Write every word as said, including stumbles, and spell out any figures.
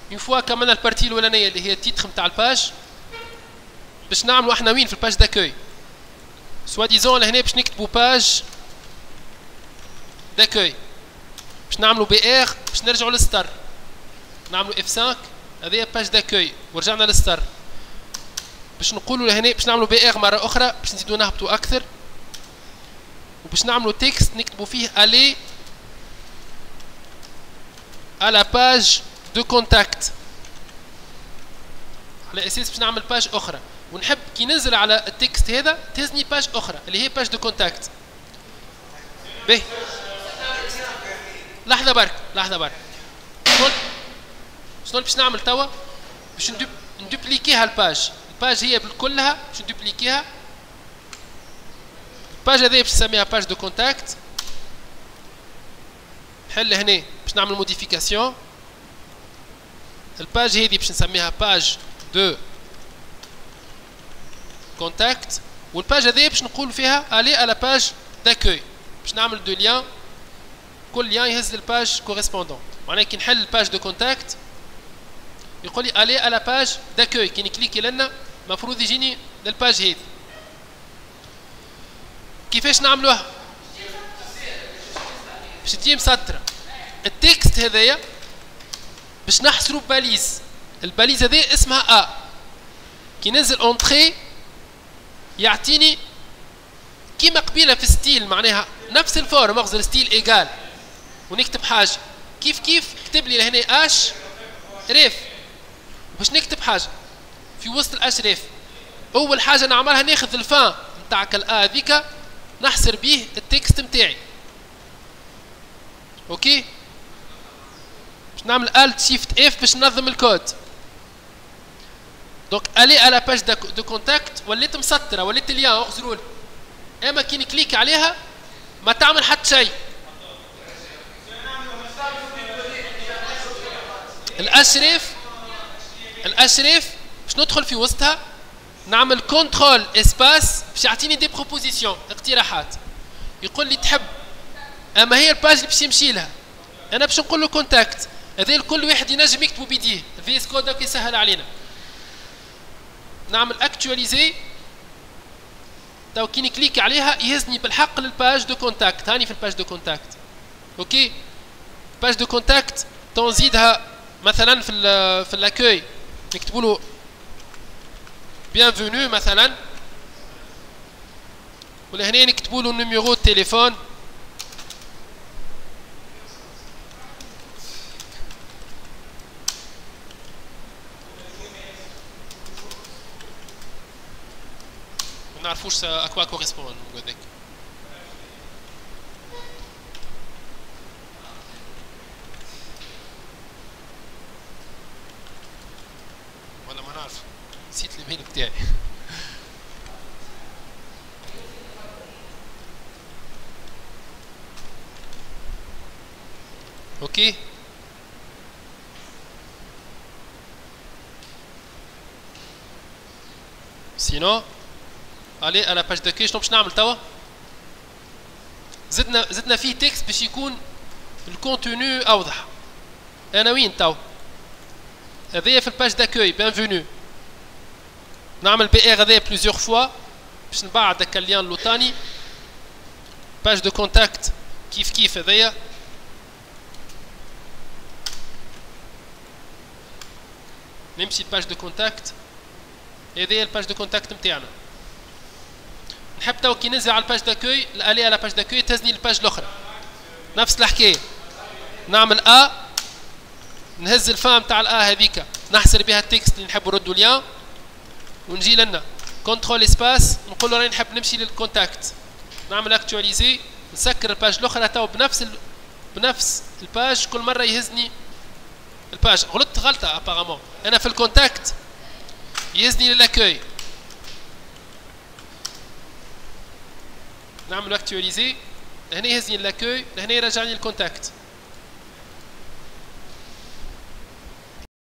اون فوا كملنا البارتي الاولانيه اللي هي التيتر نتاع الباج باش نعملوا احنا وين في الباج داكوي سوا ديزون لهنا باش نكتبوا باج داكوي باش نعملوا بي ار باش نرجعوا للستار نعملوا اف خمسة هذه باج داكوي ورجعنا للستار باش نقولوا لهنا باش نعملوا بي ار مره اخرى باش نزيدوا نهبطوا اكثر وباش نعملوا تكست نكتبوا فيه الي على باج دو كونتاكت على اساس باش نعمل باج اخرى ونحب كي ننزل على التكست هذا تهزني باج اخرى اللي هي باج دو كونتاكت. باهي لحظه برك لحظه برك شنو شنو باش نعمل توا باش ندوبليكيها الباج الباج هي بالكلها باش ندوبليكيها الباج هذه باش نسميها باج دو كونتاكت نحل هنا باش نعمل موديفيكاسيون الباج هذه باش نسميها باج دو كونتاكت والباج هذه باش نقول فيها الي على باج داكوي باش نعمل دو ليان كل ليان يهز الباج كوريسبوندون معناها كي نحل الباج دو كونتاكت يقول لي الي على باج داكوي كي نكليكي لنا المفروض يجيني للباج هذه. كيفاش نعملوها؟ باش تجي مسطره التكست هذايا باش نحصروا باليز الباليز هذه اسمها ا كي ننزل اونتري يعطيني كيما قبيله في ستيل معناها نفس الفورم مغزر ستيل ايجال ونكتب حاجه كيف كيف كتب لي لهنا اش ريف باش نكتب حاجه في وسط الاش ريف اول حاجه نعملها ناخذ الفان نتاعك الا هذيك نحصر به التكست نتاعي اوكي باش نعمل الت شيفت اف باش ننظم الكود دونك الي على باج دو كونتاكت وليت مسطره وليت اليان اخزروا لي اما كي نكليك عليها ما تعمل حتى شيء الاشرف الاشرف باش ندخل في وسطها نعمل كنترول اسباس باش يعطيني دي بروبوزيسيون اقتراحات يقول لي تحب اما هي الباج اللي باش يمشي لها انا باش نقول له كونتاكت هذا كل واحد ينجم يكتبوا بيديه الفي اس كود يسهل علينا نعمل اكتواليزي تو كي نكليك عليها يهزني بالحق للباج دو كونتاكت هاني في الباج دو كونتاكت اوكي باج دو كونتاكت تنزيدها مثلا في ال في الاكوي نكتبوا له bienvenue مثلا ولهنا نكتبوا له نيميرو التليفون ما نعرفوش اكوا كوريسبوند هذاك ولا ما نعرف نسيت الايميل بتاعي اوكي سينو الي على باج داكوي شنو باش نعمل توا زدنا زدنا فيه تكست باش يكون الكونتوني اوضح انا وين توا هذايا في الباج داكوي بيانفونو نعمل بي ار هذايا بليزيور فوا باش نبعد داك اللين اللوطاني باج دو كونتاكت كيف كيف هذايا نمشي الباج دو كونتاكت هذايا الباج دو كونتاكت نتاعنا نحب توا كي ننزل على الباج داكوي الالي على باج داكوي تهزني الباج الاخرى نفس الحكايه نعمل ا نهز الفام تاع الا هذيك نحصر بها التكست اللي نحب نردوا ليان ونجي لنا كنترول اسباس نقول له راني نحب نمشي للكونتاكت نعمل اكتواليزي نسكر الباج الاخرى تو بنفس ال... بنفس الباج كل مره يهزني الباج غلطت غلطه ابارامون انا في الكونتاكت يهزني للاكوي نعمل اكتواليزي هنا يهزني للاكوي هنا يرجعني الكونتاكت